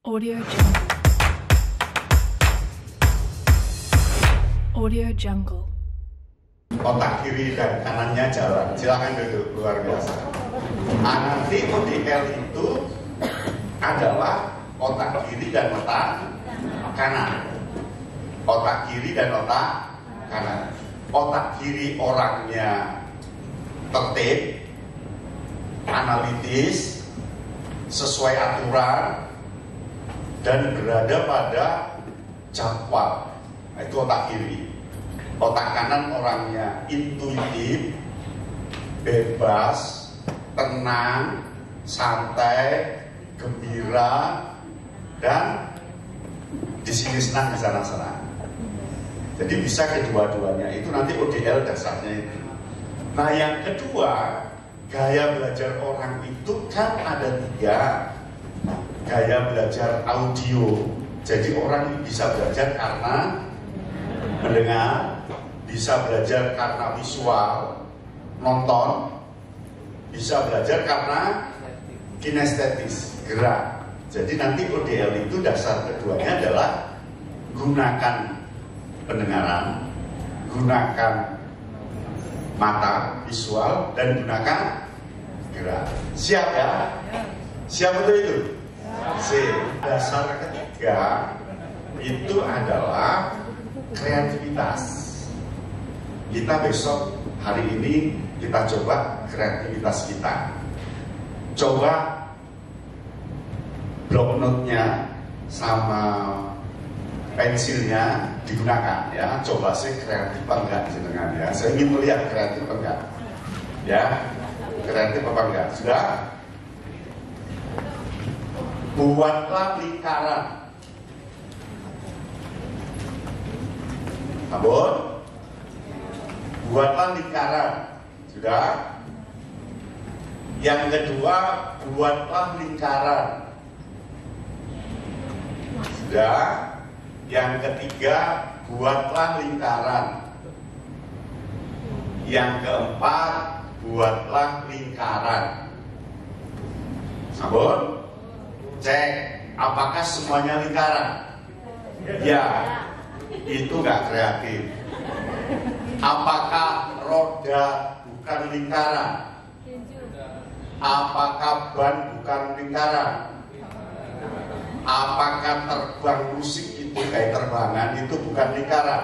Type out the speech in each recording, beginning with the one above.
Audio Jungle. Audio Jungle. Otak kiri dan kanannya jalan. Silakan duduk, luar biasa. Nanti ODL itu adalah otak kiri dan otak kanan. Otak kiri dan otak kanan. Otak kiri orangnya tertib, analitis, sesuai aturan, dan berada pada jadwal. Itu otak kiri. Otak kanan orangnya intuitif, bebas, tenang, santai, gembira, dan di sini senang, di sana senang. Jadi bisa kedua-duanya. Itu nanti ODL dasarnya itu. Nah, yang kedua, gaya belajar orang itu kan ada 3. Gaya belajar audio. Jadi orang bisa belajar karena mendengar, bisa belajar karena visual, nonton, bisa belajar karena kinestetis, gerak. Jadi nanti ODL itu dasar keduanya adalah gunakan pendengaran, gunakan mata, visual, dan gunakan gerak. Siap ya? Siap betul itu? Dasar ketiga itu adalah kreativitas. Kita besok hari ini kita coba kreativitas kita. Coba blok note-nya sama pensilnya digunakan ya. Coba sih kreatif apa enggak jenengan ya. Saya ingin melihat kreatif apa enggak. Ya, kreatif apa enggak? Sudah? Buatlah lingkaran. Abon, buatlah lingkaran. Sudah? Yang kedua, buatlah lingkaran. Sudah? Yang ketiga, buatlah lingkaran. Yang keempat, buatlah lingkaran. Abon, cek apakah semuanya lingkaran? Ya, itu nggak kreatif. Apakah roda bukan lingkaran? Apakah ban bukan lingkaran? Apakah terbang musik itu kayak terbangan itu bukan lingkaran?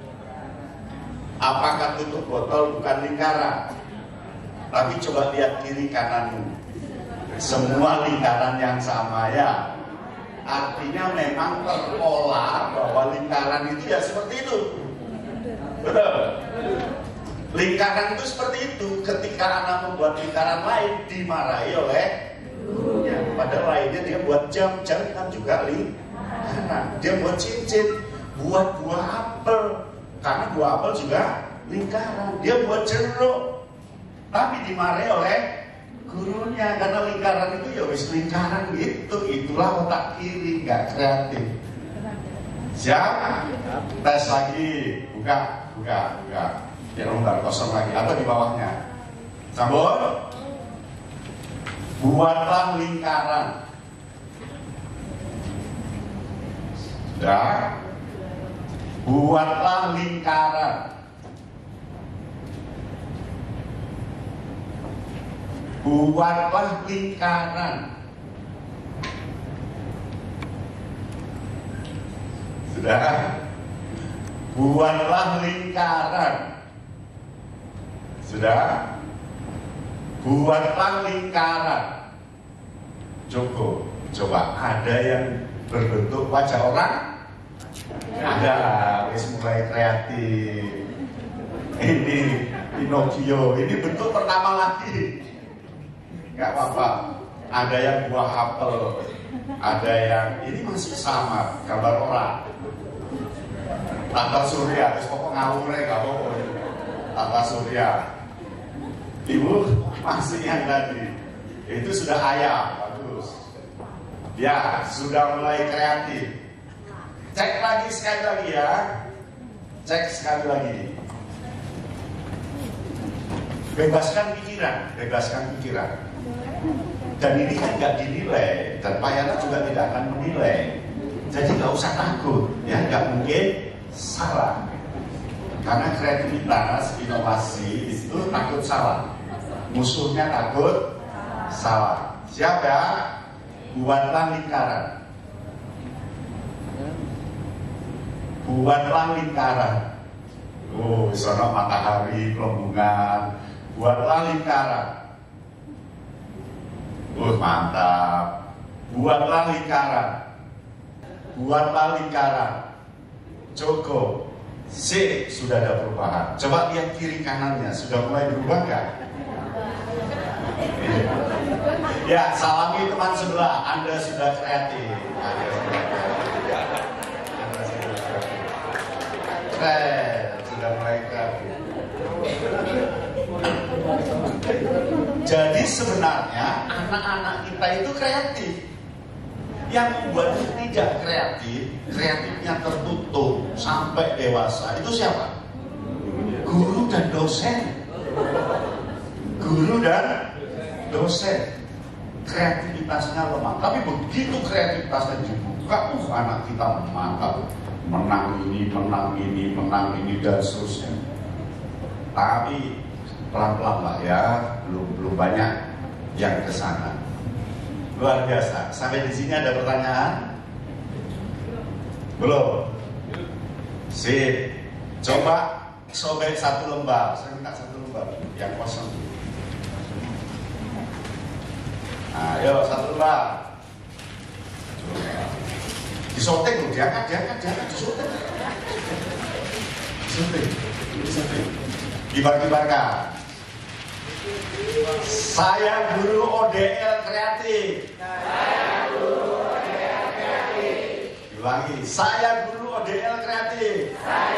Apakah tutup botol bukan lingkaran? Tapi coba lihat kiri kananmu, semua lingkaran yang sama ya. Artinya memang terpola bahwa lingkaran itu ya seperti itu. Betul. Lingkaran itu seperti itu. Ketika anak membuat lingkaran lain dimarahi oleh gurunya. Padahal lainnya dia buat jam kan juga lingkaran. Dia buat cincin, buat buah apel, karena buah apel juga lingkaran. Dia buat jeruk, tapi dimarahi oleh gurunya karena lingkaran itu ya wis lingkaran gitu. Itulah otak kiri, nggak kreatif. Siap? Tes lagi. Buka. Ya longgar, kosong lagi. Atau di bawahnya. Sambut. Buatlah lingkaran. Sudah. Buatlah lingkaran. Buatlah lingkaran. Sudah. Buatlah lingkaran. Sudah. Buatlah lingkaran. Cukup. Coba ada yang berbentuk wajah orang? Ada. Wis mulai kreatif. Ini Pinocchio. Ini bentuk pertama lagi. Gak apa-apa. Ada yang buah apel, ada yang ini masih sama gambar orang. Tata Surya, terus pokok ngawurnya gak apa-apa. Tata Surya. Ibu masih yang tadi. Itu sudah ayam, bagus. Ya, sudah mulai kreatif. Cek lagi sekali lagi ya. Cek sekali lagi. Bebaskan pikiran, bebaskan pikiran. Dan ini kan nggak dinilai, dan Pak Yana juga tidak akan menilai. Jadi nggak usah takut, ya nggak mungkin salah. Karena kreativitas, inovasi itu takut salah. Musuhnya takut salah. Siapa? Buatlah lingkaran. Buatlah lingkaran. Oh, sono matahari, kelombongan. Buatlah lingkaran. Oh, mantap. Buatlah lingkaran. Buatlah lingkaran. Cukup. C, sudah ada perubahan. Coba lihat kiri kanannya, sudah mulai berubah nggak? Ya, salami teman sebelah. Anda sudah kreatif. Sudah mulai kreatif. Jadi sebenarnya anak-anak kita itu kreatif. Yang membuat tidak kreatif, kreatifnya tertutup sampai dewasa, itu siapa? Guru dan dosen. Guru dan dosen. Kreativitasnya lemah. Tapi begitu kreativitasnya dibuka, anak kita mantap. Menang ini, dan seterusnya. Tapi pelan-pelan lah ya, belum banyak yang kesana. Luar biasa. Sampai di sini ada pertanyaan? Belum? Sip. Coba sobek satu lembar. Saya minta satu lembar yang kosong. Ayo satu lembar. Disotek loh, diangkat, disotek. Disotek. Kibar-kibarkan. Saya guru ODL kreatif. Diulangi. Saya guru ODL kreatif.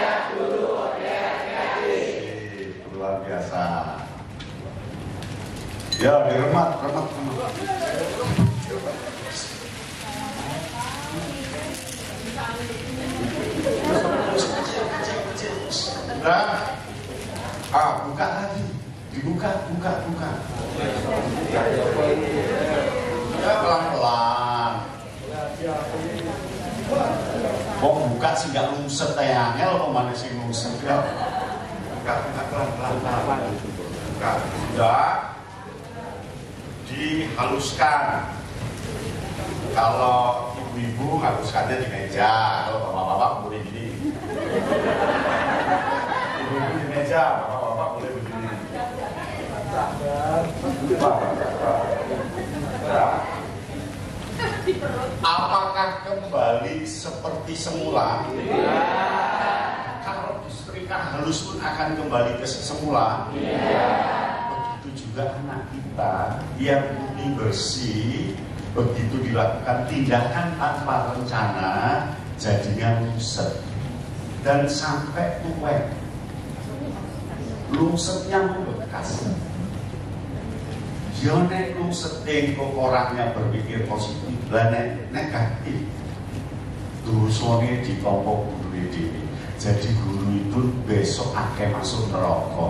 Luar biasa. Ya, diremat. Udah. Buka lagi. Dibuka. Ya, pelan-pelan. Buka sih gak lungset ya, angel mana sih lungset ya. Buka pelan-pelan. Buka. Sudah. Dihaluskan. Kalau ibu-ibu haluskannya di meja, kalau bapak-bapak boleh gini. Ibu-ibu di meja, bapak-bapak boleh begini. Apakah kembali seperti semula? Kalau disetrika halus pun akan kembali ke semula. Begitu juga anak kita yang putih bersih, begitu dilakukan tindakan tanpa rencana, jadinya lungset dan sampai tuwek. Lungsetnya membekas. Nek lungseting kok orangnya berpikir positif, dan negatif. Dosone ditompok guru dhewe. Jadi guru itu besok akan masuk neraka.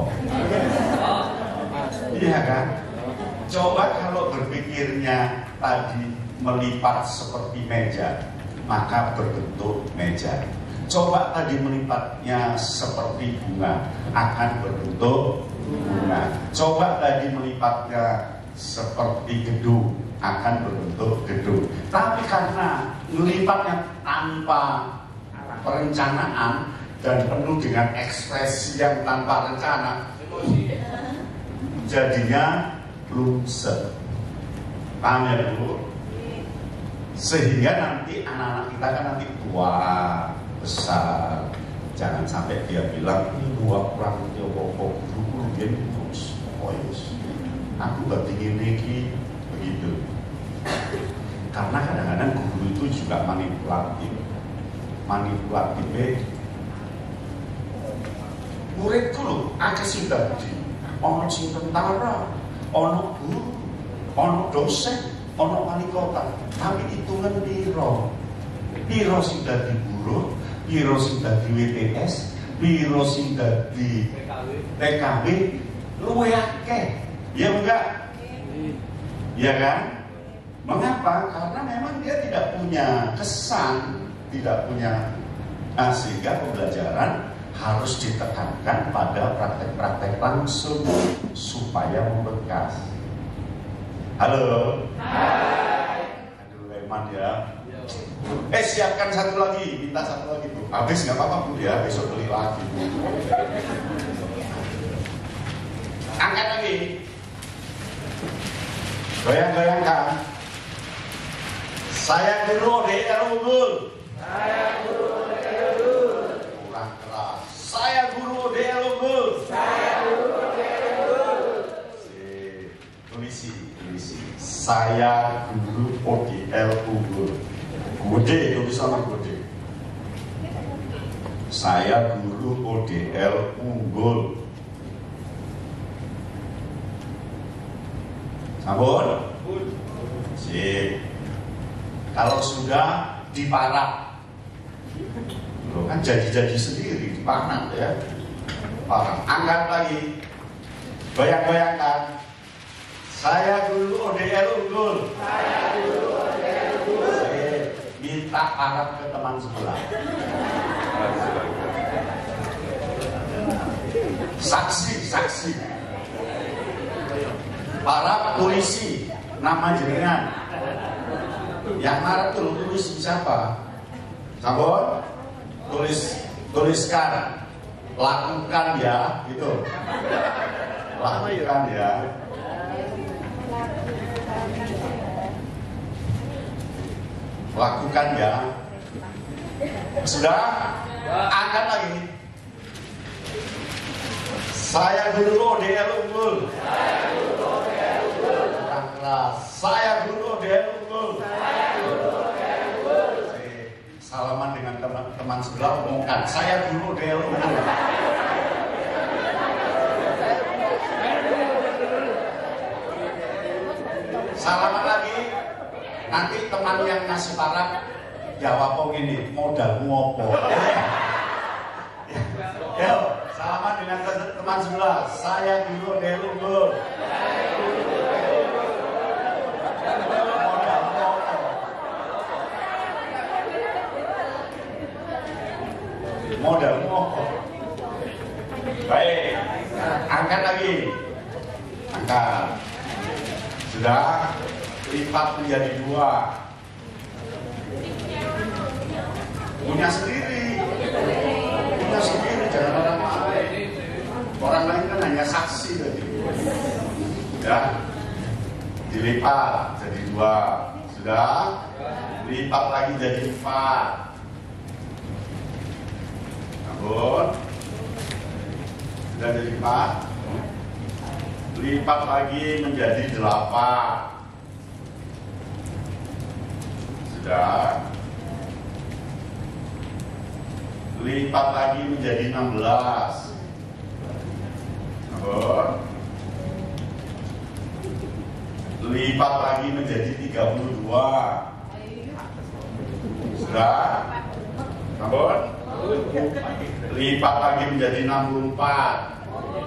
Iya kan? Coba kalau berpikirnya tadi melipat seperti meja, maka berbentuk meja. Coba tadi melipatnya seperti bunga, akan berbentuk bunga. Coba tadi melipatnya seperti gedung, akan berbentuk gedung. Tapi karena melipatnya tanpa perencanaan dan penuh dengan ekspresi yang tanpa rencana, jadinya lungset. Paham ya Bu? Sehingga nanti anak-anak kita kan nanti tua, besar, jangan sampai dia bilang tua kurang tiopoko guru dia terus aku gak ingin lagi begitu. Karena kadang-kadang guru itu juga manipulatif. Muridku loh, akeh sing dadi ono sing tentara, ono guru, ono dosen, ono wali kota, tapi hitungan piro sing dadi guru, piro sing dadi WTS, piro sing dadi PKB, luwe akeh. Ya enggak? Iya kan? Mengapa? Karena memang dia tidak punya kesan, tidak punya, sehingga pembelajaran harus ditekankan pada praktek-praktek langsung supaya membekas. Halo. Hai. Aduh, Eman ya. Siapkan satu lagi, minta satu lagi Bu. Habis nggak apa-apa Bu ya, besok beli lagi Bu. Angkat lagi. Goyang-goyangkan. Saya guru ODL unggul. Saya guru ODL unggul. Kurang keras. Saya guru ODL unggul. Saya guru ODL unggul. Tulisi. Saya guru ODL unggul. Gede, tulisannya gede. Saya guru ODL unggul. Sampun? Sip. Kalau sudah diparah, loh kan jadi sendiri dipanah ya. Parah. Angkat lagi. Goyang-goyangkan. Saya guru ODL unggul. Saya guru ODL unggul. Sip. Minta harap ke teman sebelah. Saksi. Para polisi, nama jenengan. Yang marah tulis siapa? Sampun? Tuliskan. Lakukan ya, gitu. Lakukan ya. Lakukan ya. Sudah? Angkat lagi. Saya guru ODL unggul. Saya guru ODL unggul. Kurang keras. Saya guru ODL unggul. Saya guru ODL unggul. Salaman dengan teman sebelah, omongkan. Saya guru ODL unggul. Salaman lagi. Nanti teman yang ngasih parah jawab kok gini, modalmu opo. Yo, salaman dengan teman sebelah. Saya guru ODL unggul. Modalmu opo. Modalmu opo. Baik, angkat lagi. Angkat. Sudah, lipat menjadi 2. Punya sendiri, jangan orang lain. Orang lain kan hanya saksi tadi. Ya, dilipat jadi 2. Sudah, lipat lagi jadi 4. Namun, sudah jadi 4. Lipat lagi menjadi 8. Sudah. Lipat lagi menjadi 16. Namun, lipat lagi menjadi 32. Sudah. Namun, lipat lagi menjadi 64.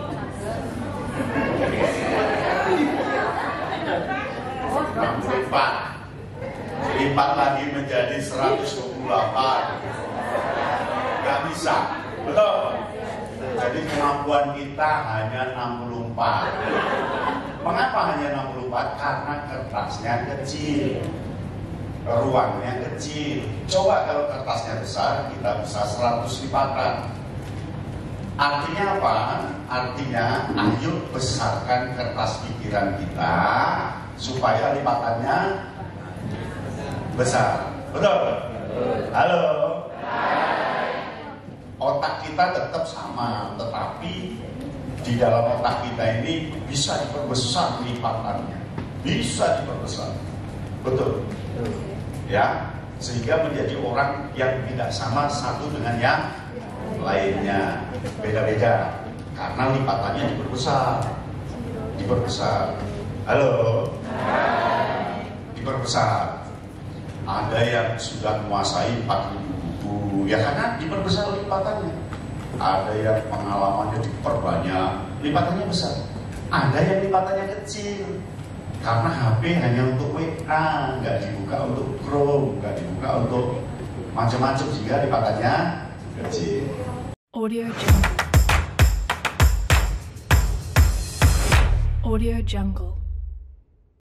Lipat lagi menjadi 128. Gak bisa, betul. Jadi kemampuan kita hanya 64. Mengapa hanya 64? Karena kertasnya kecil, ruangnya kecil. Coba kalau kertasnya besar, kita bisa 100 lipatan. Artinya apa? Artinya ayo besarkan kertas pikiran kita supaya lipatannya besar. Betul? Halo? Otak kita tetap sama, tetapi di dalam otak kita ini bisa diperbesar lipatannya. Bisa diperbesar. Betul? Ya, sehingga menjadi orang yang tidak sama satu dengan yang lainnya, beda-beda karena lipatannya diperbesar. Halo, diperbesar. Ada yang sudah menguasai 40.000 buku, ya karena diperbesar lipatannya. Ada yang pengalamannya diperbanyak, lipatannya besar. Ada yang lipatannya kecil, Karena HP hanya untuk WA, nggak dibuka untuk Chrome, nggak dibuka untuk macam-macam, sehingga lipatannya kecil. Audio Jungle. Audio Jungle.